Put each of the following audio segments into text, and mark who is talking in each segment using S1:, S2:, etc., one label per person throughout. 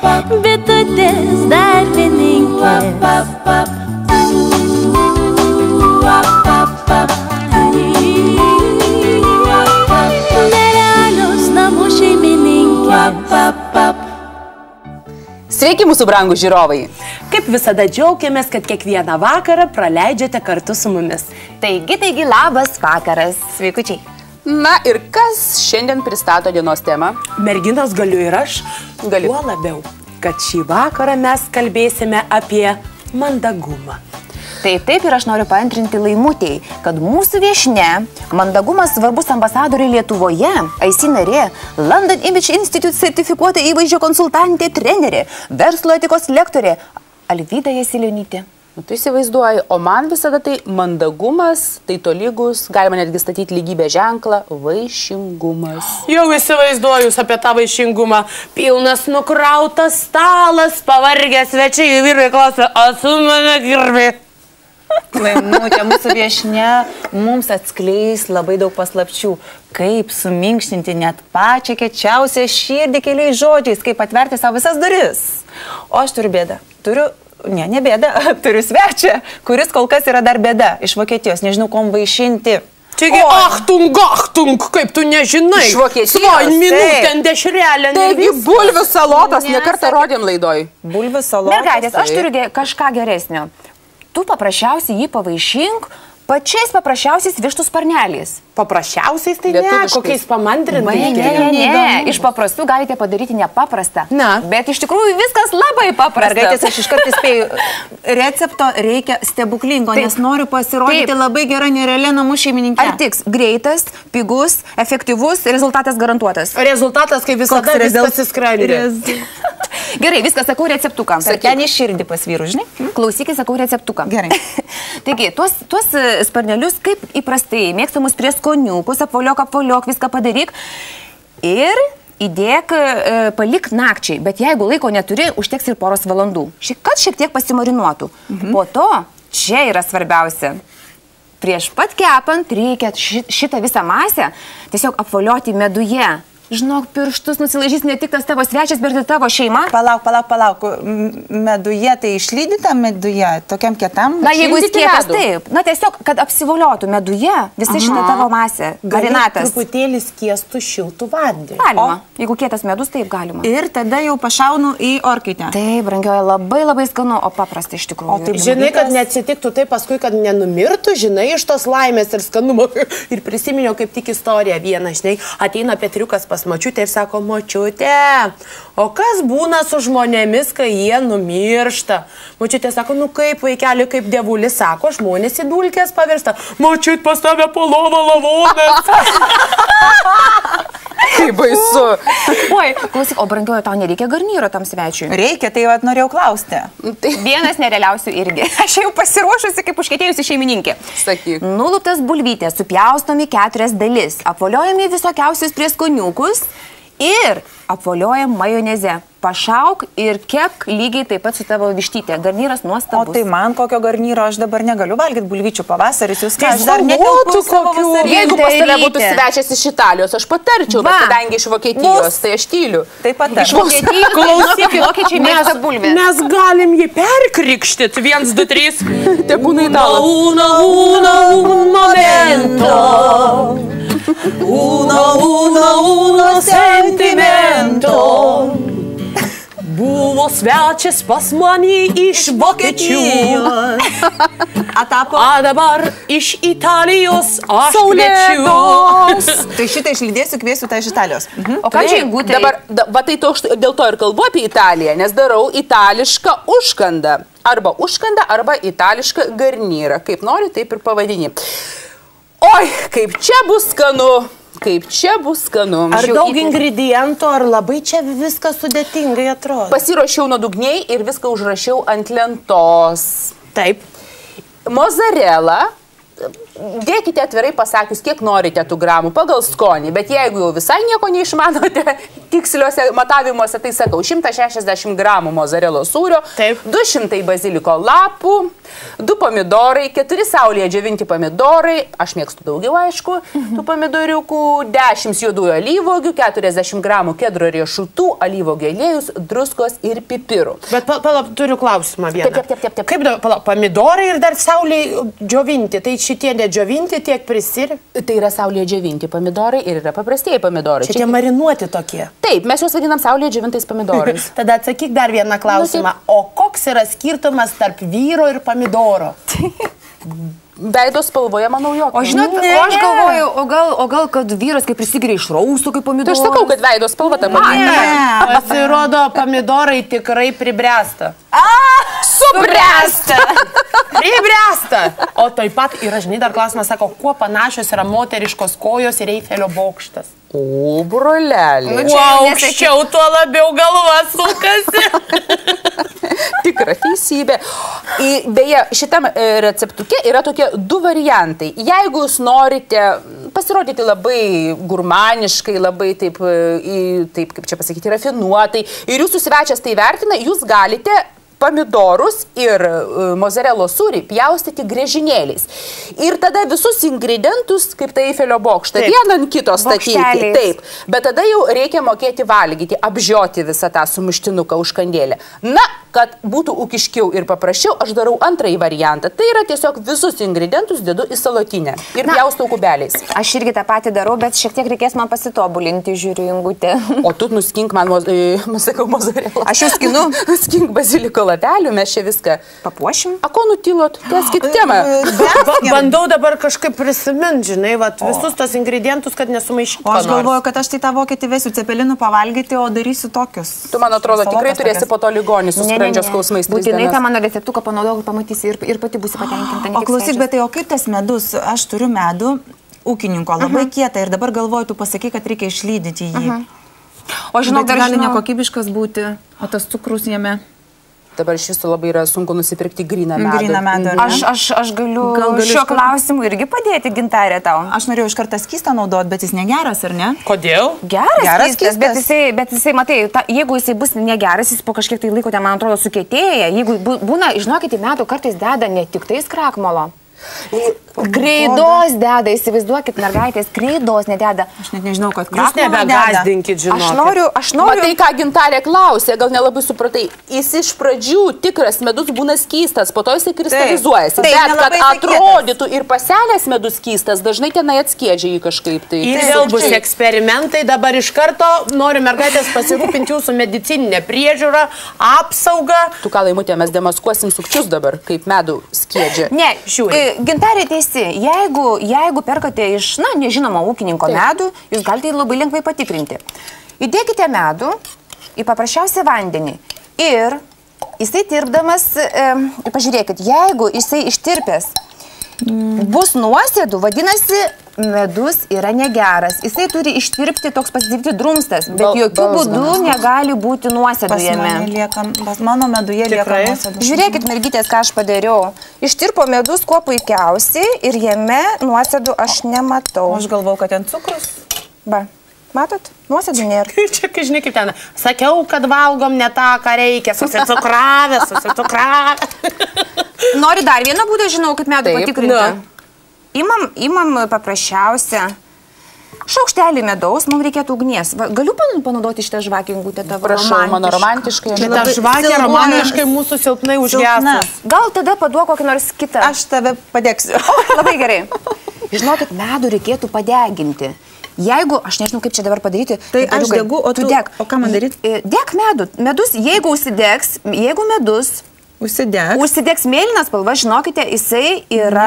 S1: bitutės darbininkės. Nerealios namų šeimininkės.
S2: Sveiki, mūsų brangūs žiūrovai!
S3: Kaip visada džiaugiamės, kad kiekvieną vakarą praleidžiate kartu su mumis.
S4: Taigi, labas vakaras, sveikučiai.
S2: Na ir kas šiandien pristato dienos temą?
S3: Merginos galiu ir aš.
S2: Galiu.
S3: Kuo labiau, kad šį vakarą mes kalbėsime apie mandagumą.
S4: Taip, ir aš noriu paantrinti Laimutei, kad mūsų viešne, mandagumas svarbus ambasadoriai Lietuvoje, IC narė, London Image Institute sertifikuota įvaizdžio konsultantė, trenerė, verslo etikos lektorė, Alvyda Jasilionytė.
S2: Tu įsivaizduoji, o man visada tai mandagumas, tai tolygus, galima netgi statyti lygybę ženklą, vaišingumas.
S3: Jau įsivaizduoju apie tą vaišingumą. Pilnas nukrautas stalas, pavargęs svečiai, vyrai klausia, o su mane girbi.
S4: Laimutė, mūsų viešne mums atskleis labai daug paslapčių, kaip suminkštinti net pačią kiečiausią širdį keliais žodžiais, kaip atverti savo visas duris. O aš turiu bėdą. Ne bėdą, turiu svečią, kuris kol kas yra dar bėda iš Vokietijos, nežinau, kom vaišinti.
S3: Čiagi, achtung, kaip tu nežinai.
S2: Iš Vokietijos.
S3: Svoj minutę, dešrelę.
S2: Taigi, bulvių salotas, nekartą rodėm laidoj.
S4: Bulvių salotas. Mergaitės, aš turiu kažką geresnio. Tu paprasčiausiai jį pavaišink pačiais paprasčiausiais vištų sparneliais.
S3: Paprasčiausiais tai ne, kokiais pamantrintais.
S4: Ne, iš paprastų galite padaryti nepaprastą.
S3: Na.
S4: Bet iš tikrųjų viskas labai paprasta.
S5: Mergaitės, aš iškart įspėju, recepto reikia stebuklingo, nes noriu pasirodyti labai gerą nerealią namų šeimininkę.
S4: Ar tiks greitas, pigus, efektyvus, rezultatas garantuotas?
S3: Rezultatas, kaip visada, viskas įskrendė.
S4: Gerai, viskas sakau receptuką.
S5: Ten į širdį pas vyrų, žinai?
S4: Klausykis, sakau receptuką.
S5: Gerai.
S4: Taigi, tuos sparnelius, kaip įprastai, mėgstamus prieskoniukus, apvoliok, viską padaryk ir įdėk, palik nakčiai. Bet jeigu laiko neturi, užteks ir poros valandų. Kad šiek tiek pasimarinuotų. Po to, čia yra svarbiausia. Prieš pat kepant reikia šitą visą masę tiesiog apvolioti meduje. Žinok, pirštus nusilaižys ne tik tas tavo svečias, bet ir tavo šeima.
S5: Palauk. Meduje, tai išlydyta meduje, tokiam kietam?
S4: Na, jeigu jis kietas, taip. Na, tiesiog, kad apsivoliotų meduje visa šitą tavo masę. Marinatas.
S3: Truputėlį skiestų šiltų vandenį.
S4: Galima. Jeigu kietas medus, taip galima.
S5: Ir tada jau pašaunu į orkaitę.
S4: Taip, brangioji, labai skanu, o paprasta iš tikrųjų.
S3: Žinai, kad neatsitiktų taip paskui, kad nenumirtų, žinai, iš tos laimės ir skanumo. Ir prisiminiau kaip tik istoriją vieną, žinai, ateina Petriukas pas močiutę ir sako, močiutė, o kas būna su žmonėmis, kai jie numiršta? Močiutė sako, nu kaip vaikeli, kaip dievulis sako, žmonės į dulkės pavirsta. Močiut pas tave po lovą lavonas.
S2: Kaip baisu.
S4: Oi, klausyk, o brangioji, tau nereikia garnyro tam svečiui?
S5: Reikia, tai vat norėjau klausti.
S4: Vienas nerealiausių irgi. Aš jau pasiruošusi kaip užkietėjusi šeimininkė.
S2: Sakyk.
S4: Nuluptas bulvytės, supjaustomi 4 dalis, apvoliojami visokiausius prieskoniukus ir apvoliojam majoneze. Pašauk ir kepk lygiai taip pat su tavo vištytė. Garnyras nuostabus.
S5: O tai man kokio garnyro aš dabar negaliu valgyti bulvyčių pavasaris. Jūs ką, aš dar
S3: netelpu savo vasarį.
S2: Jeigu pas tave būtų svečias iš Italijos, aš patarčiau, bet kadangi iš Vokietijos, tai aš tyliu.
S5: Taip pat
S4: iš Vokietijos, klausykit, vokiečiai mėgsta bulvės.
S3: Mes galim jį perkrikštit. 1, 2, 3.
S2: Te būna italas.
S3: Un momento. Uno sentimento. Buvo svečias pas mane iš Vokietijos. A dabar iš Italijos aš kviečiu.
S5: Tai šitą išlydėsiu, kviesiu tą iš Italijos.
S4: O ką čia įgūtai?
S2: Dabar tai dėl to ir kalbu apie Italiją, nes darau itališką užkandą. Arba užkandą, arba itališką garnyrą. Kaip nori, taip ir pavadini. Oi, kaip čia bus skanu. Kaip čia bus skanu.
S3: Ar daug ingredientų, ar labai čia viskas sudėtingai atrodo?
S2: Pasiruošiau nuodugniai ir viską užrašiau ant lentos.
S3: Taip.
S2: Mozzarella, dėkite atvirai pasakius, kiek norite tų gramų pagal skonį, bet jeigu jau visai nieko neišmanote tiksliuose matavimuose, tai sakau, 160 gramų mozzarella sūrio, 200 baziliko lapų, 2 pomidorai, 4 saulėje džiovinti pomidorai, aš mėgstu daugiau, aišku, tų pomidoriukų, 10 juodųjų alyvogių, 40 gramų kedro riešutų, alyvogių aliejus, druskos ir pipirų.
S3: Bet turiu klausimą vieną.
S2: Taip.
S3: Kaip pomidorai ir dar saulėje džiovinti, tai šitie džiovinti tiek prisir?
S2: Tai yra saulėje džiovinti pomidorai ir yra paprastieji pomidorai.
S3: Čia tie marinuoti tokie.
S2: Taip, mes juos vadinam saulėje džiovintais pomidorais.
S3: Tada atsakyk dar vieną klausimą. O koks yra skirtumas tarp vyro ir pomidoro?
S2: Veido spalvoje, manau, jo.
S4: O žinot, aš galvoju, o gal kad vyras kaip prisigeria iš raustų kaip pomidoras.
S2: Tai aš sakau, kad veido spalva ta pati.
S3: Pasirodo, pomidorai tikrai pribręsta.
S2: Subręsta!
S3: Pribręsta! O taip pat yra, žinai, dar klausimas, sako, kuo panašios yra moteriškos kojos ir Eifelio bokštas.
S2: O, brolelė.
S3: Kuo aukščiau, tuo labiau galva sukasi.
S2: Tikra teisybė. Beje, šitam receptuke yra tokie 2 variantai. Jeigu jūs norite pasirodyti labai gurmaniškai, labai taip, kaip čia pasakyti, rafinuotai, ir jūsų svečias tai vertina, jūs galite pomidorus ir mozzarella sūrį pjaustyti griežinėliais. Ir tada visus ingredientus, kaip tai Eifelio bokštą, vieną ant kito statyti. Taip. Bet tada jau reikia mokėti valgyti, apžioti visą tą sumuštinuką užkandėlę. Na, kad būtų ūkiškiau ir paprasčiau, aš darau antrąjį variantą. Tai yra tiesiog visus ingredientus dedu į salotinę ir pjaustau kubeliais.
S4: Aš irgi tą patį darau, bet šiek tiek reikės man pasitobulinti, žiūriu, Ingutė.
S2: O tu nuskink man, sakau, mozzarella.
S4: Aš jau skinu.
S2: Skink baziliko lapelių, mes čia viską
S4: papuošim.
S2: A, ko nutilot? Tęskit temą.
S3: Bandau dabar kažkaip prisiminti, žinai, visus tos ingredientus, kad nesumaišytų.
S5: O aš galvoju, kad aš tai tą vokietį vesiu cepelinų pavalgyti, o darysiu tokius.
S2: Tu, man atrodo, tikrai turėsi po to ligonį su skrandžio skausmais.
S4: Būtinai tą mano receptuką panaudok, pamatysi ir pati būsi patenkinta.
S5: O klausyk, bet tai o kaip tas medus? Aš turiu medų, ūkininko, labai kietą ir dabar galvoju, tu pasakai, kad reikia išlydyti jį.
S4: O žinau,
S5: dar gali nekokybiškas būti, o tas cukrus jame.
S2: Dabar iš viso labai yra sunku nusipirkti gryną medų.
S4: Aš galiu šiuo klausimu irgi padėti, Gintarė, tau.
S5: Aš norėjau iš karto skystą naudoti, bet jis negeras, ar ne?
S3: Kodėl?
S4: Geras skystas, bet jisai, matai, jeigu jisai bus negeras, jis po kažkiek tai laiko, man atrodo, sukietėja. Jeigu būna, žinokite, medų kartais deda ne tik tais krakmolo. Kreidos deda, įsivaizduokit, mergaitės, kreidos nededa.
S5: Aš net nežinau, kad
S3: jūs nebegazdinkit, žinokit.
S4: Aš noriu.
S2: Matai, ką Gintarė klausė, gal nelabai supratai. Jis iš pradžių tikras medus būna skystas, po to jisai kristalizuojasi. Bet kad atrodytų ir pasenęs medus skystas, dažnai tenai atskiedžia jį kažkaip.
S3: Ir vėl bus eksperimentai, dabar iš karto noriu mergaitės pasirūpinti jūsų medicininę priežiūrą, apsaugą.
S2: Tu ką, Laimutė, mes demaskuosim sukčius dabar, kaip medų skiedžia.
S4: Ne, Gintarė teisi, jeigu perkate iš, nežinomo ūkininko medų, jūs galite jį labai lengvai patikrinti. Įdėkite medų į paprasčiausią vandenį ir jisai tirpdamas, pažiūrėkit, jeigu jisai ištirpęs bus nuosėdų, vadinasi, medus yra negeras. Jisai turi ištirpti toks pasidaryti drumstas, bet jokių būdų negali būti nuosėdų jame.
S5: Pas mano meduje lieka nuosėdų.
S4: Žiūrėkit, mergytės, ką aš padariau. Ištirpo medus kuo puikiausiai ir jame nuosėdų aš nematau.
S5: Aš galvau, kad ten cukrus.
S4: Va, matot? Nuosėdų nėra.
S3: Čia, žinai, kaip ten. Sakiau, kad valgom ne tą, ką reikia. Susicukravę.
S4: Nori dar vieną būdą, žinau, kaip medų patikrinti. Imam paprasčiausią šaukštelį medaus, mums reikėtų ugnies. Galiu panaudoti šitą žvakę, Ingutė, tavo romantišką?
S2: Prašau, mano romantiškai.
S3: Šitą žvakę romantiškai mūsų silpnai užgestas.
S4: Gal tada paduok kokį nors kitą.
S5: Aš tave padegsiu.
S4: Labai gerai. Žinokit, medų reikėtų padeginti. Jeigu, aš nežinau, kaip čia dabar padaryti.
S5: Tai aš degu, o tu deg. O ką man daryti?
S4: Deg medų. Medus, jeigu užsidegs, jeigu medus užsidegs mėlynas spalva, žinokite, jisai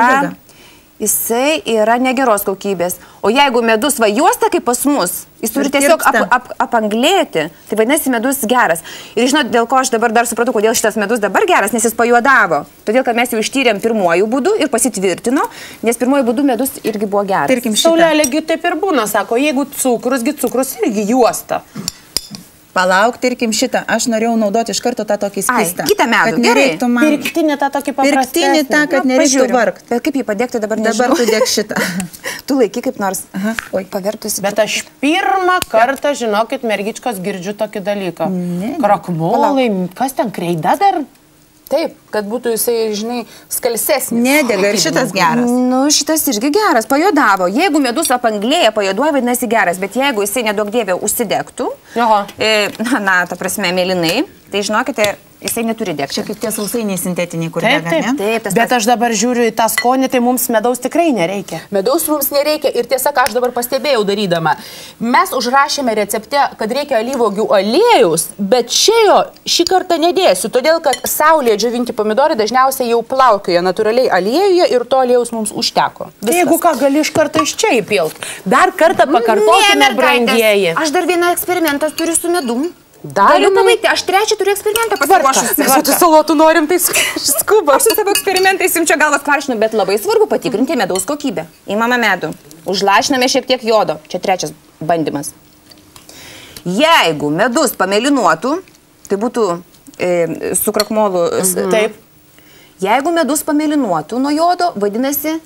S4: yra negeros kokybės. O jeigu medus va juosta kaip pas mus, jis turi tiesiog apanglėti, tai vadinasi medus geras. Ir žinot, dėl ko aš dabar dar supratau, kodėl šitas medus dabar geras, nes jis pajuodavo. Todėl, kad mes jau ištyrėm pirmojų būdų ir pasitvirtino, nes pirmojų būdų medus irgi buvo geras.
S3: Tarkim, Saulėlėgi taip ir būna, sako, jeigu cukrus irgi juosta.
S5: Palauk, tarkim šitą. Aš norėjau naudoti iš karto tą tokį skystą.
S4: Kitą medų,
S5: Kad nereiktų man.
S3: Pirktinį tą tokį paprastesnį.
S5: Pirktinį tą, kad nereiktų vargti.
S4: Bet kaip jį padėkti dabar nežinau.
S5: Dabar tu dėk šitą.
S4: Tu laiky kaip nors.
S5: Aha, oi.
S4: Pavertusi.
S3: Bet aš pirmą kartą, žinokit, mergičkos girdžiu tokį dalyką. Krakmolai, kas ten, kreida dar?
S2: Taip, kad būtų jisai, žinai, skalsesnis.
S5: Nedega ir šitas geras.
S4: Nu, šitas irgi geras, pajodavo. Jeigu medus apanglėja, pajoduoja, vadinasi geras, bet jeigu jisai nedaug dievė užsidegtų, ta prasme, mėlynai, tai žinokite, jisai neturi degti.
S5: Čia kaip tie sausainiai sintetiniai, kur
S3: Taip,
S5: dega, ne?
S4: Taip,
S3: Bet aš dabar žiūriu į tą skonį, tai mums medaus tikrai nereikia.
S2: Medaus mums nereikia ir tiesa, ką aš dabar pastebėjau darydama. Mes užrašėme recepte, kad reikia alyvuogių aliejus, bet čia jo šį kartą nedėsiu, todėl kad saulėje džiovinti pomidorai dažniausiai jau plaukioja natūraliai aliejuje ir to aliejaus mums užteko.
S3: Tai jeigu ką, gali iš karto iš čia įpilt. Dar kartą pakartokime, brangieji.
S4: Aš dar vieną eksperimentą turiu su medum.
S2: Galiu
S4: pabaigti, aš trečią turiu eksperimentą pasiruošusi.
S2: Mes tų salotų norim, tai skuba.
S4: Aš su savo eksperimentais jums čia galvas kvaršinu, bet labai svarbu patikrinti medaus kokybę. Įmame medų, užlašiname šiek tiek jodo. Čia trečias bandymas. Jeigu medus pamėlynuotų, tai būtų su krakmolu.
S3: Taip.
S4: Jeigu medus pamėlynuotų nuo jodo, vadinasi,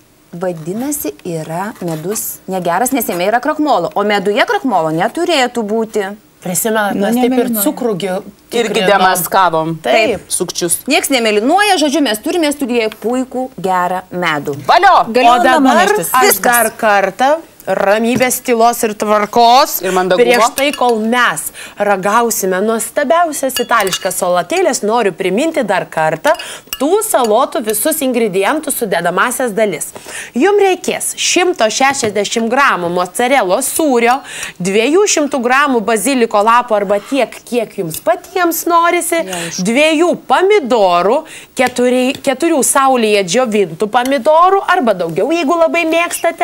S4: yra medus negeras, nes jame yra krakmolo. O meduje krakmolo neturėtų būti.
S3: Prisimenat, mes taip ir cukrų
S2: irgi demaskavom.
S3: Taip.
S2: Sukčius.
S4: Nieks nemėlynuoja, žodžiu, mes turime studijoje puikų gerą medų.
S2: Valio!
S3: O dabar aš dar kartą ramybės, tylos ir tvarkos.
S2: Ir mandagumo.
S3: Prieš tai, kol mes ragausime nuostabiausias itališkas salatėlės, noriu priminti dar kartą tų salotų visus ingredientus sudedamasias dalis. Jums reikės 160 gramų mozzarellos sūrio, 200 gramų baziliko lapų arba tiek, kiek jums patiems norisi, 2 pomidorų, 4 saulėje džiovintų pomidorų arba daugiau, jeigu labai mėgstate,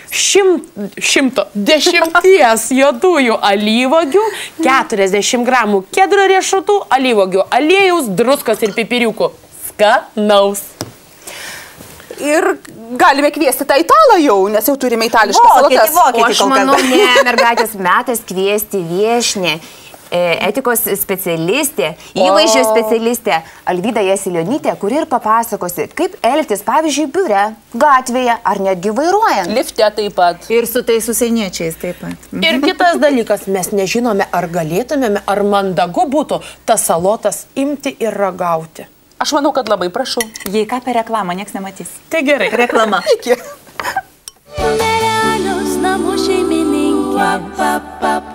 S3: 110 juodųjų alyvuogių, 40 gramų kedro riešutų, alyvuogių aliejaus, druskos ir pipiriukų. Skanaus.
S2: Ir galime kviesti tą italą jau, nes jau turime itališką salotas.
S4: O aš manau, ne, mergaitės metas kviesti viešnę. Etikos specialistė, įvaizdžio specialistė Alvyda Jasilionytė, kuri ir papasakosi, kaip elgtis, pavyzdžiui, biure, gatvėje ar netgi vairuojant.
S2: Lifte taip pat.
S5: Ir su tais užsieniečiais taip pat.
S3: Ir kitas dalykas, mes nežinome, ar galėtumėme, ar mandagu būtų tas salotas imti ir ragauti.
S2: Aš manau, kad labai prašau.
S5: Jei ką per reklamą, nieks nematys.
S3: Tai gerai.
S5: Reklama.
S2: Iki.
S1: Nerealios namų šeimininkė.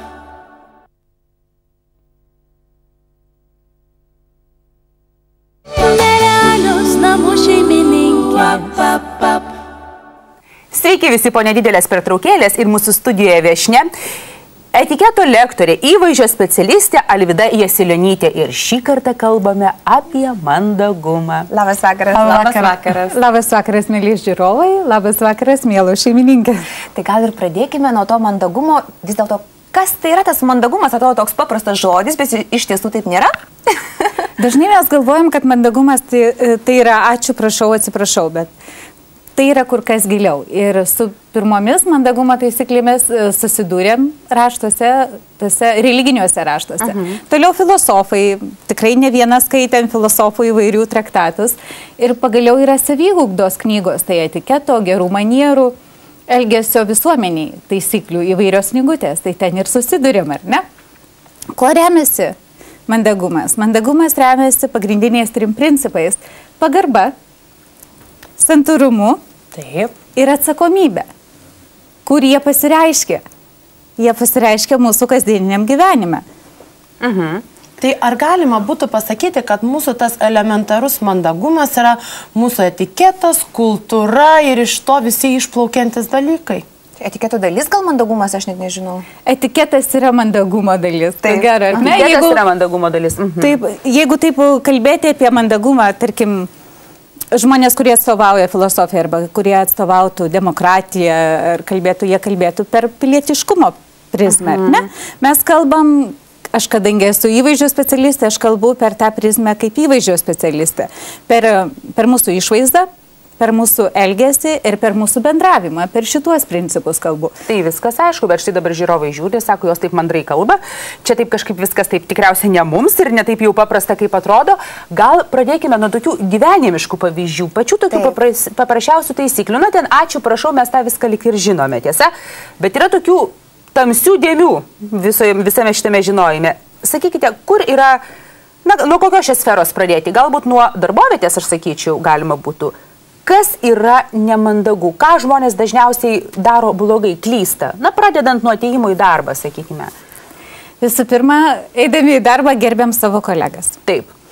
S1: Nerealios namų šeimininkė.
S2: Sveiki visi po nedidelės pertraukėlės ir mūsų studijoje viešnia. Etiketo lektorė, įvaizdžio specialistė Alvyda Jasilionytė ir šį kartą kalbame apie mandagumą.
S4: Labas vakaras.
S6: Labas vakaras. Labas vakaras, mėly žiūrovai, labas vakaras, mėlo šeimininkė.
S4: Tai gal ir pradėkime nuo to mandagumo. Vis dėlto, kas tai yra tas mandagumas? Atrodo toks paprastas žodis, bet iš tiesų taip nėra?
S6: Dažnai mes galvojam, kad mandagumas tai yra ačiū, prašau, atsiprašau, bet tai yra kur kas giliau. Ir su pirmomis mandagumo taisyklėmis susidūrėm raštuose, tose religiniuose raštuose. Toliau filosofai, tikrai ne vieną skaitėm filosofų įvairių traktatus. Ir pagaliau yra saviugdos knygos, tai etiketo, gerų manierų, elgesio visuomeniai taisyklių įvairios knygutės. Tai ten ir susidūrėm, ar ne? Kuo remiasi mandagumas? Mandagumas remiasi pagrindiniais 3 principais. Pagarba, santūrumu ir atsakomybė. Kur jie pasireiškia? Jie pasireiškia mūsų kasdieniniam gyvenime.
S3: Tai ar galima būtų pasakyti, kad mūsų tas elementarus mandagumas yra mūsų etiketas, kultūra ir iš to visi išplaukiantis dalykai?
S4: Etiketo dalis gal mandagumas, aš net nežinau.
S6: Etiketas yra mandagumo dalis. Tai gerai, ar ne?
S2: Etiketas yra mandagumo dalis.
S6: Taip, jeigu taip kalbėti apie mandagumą, tarkim, žmonės, kurie atstovauja filosofiją arba kurie atstovautų demokratiją ar jie kalbėtų per pilietiškumo prizmę, ne? Mes kalbam, aš kadangi esu įvaizdžio specialistė, aš kalbu per tą prizmę kaip įvaizdžio specialistė. Per mūsų išvaizdą, per mūsų elgesį ir per mūsų bendravimą, per šituos principus kalbu.
S2: Tai viskas aišku, bet štai dabar žiūrovai žiūri, sako, jos taip mandrai kalba, čia taip kažkaip viskas taip tikriausiai ne mums ir ne taip jau paprasta, kaip atrodo. Gal pradėkime nuo tokių gyvenimiškų pavyzdžių, pačių tokių paprasčiausių taisyklių. Na, ten ačiū, prašau, mes tą viską lik ir žinome, tiesa, bet yra tokių tamsių dėmių visame šitame žinojime. Sakykite, kur yra, na, nuo kokios šios sferos pradėti? Galbūt nuo darbovietės, aš sakyčiau, galima būtų. Kas yra nemandagu? Ką žmonės dažniausiai daro blogai, klysta? Na, pradedant nuo atėjimo į darbą, sakykime.
S6: Visų pirma, eidami į darbą gerbiam savo kolegas.
S2: Taip.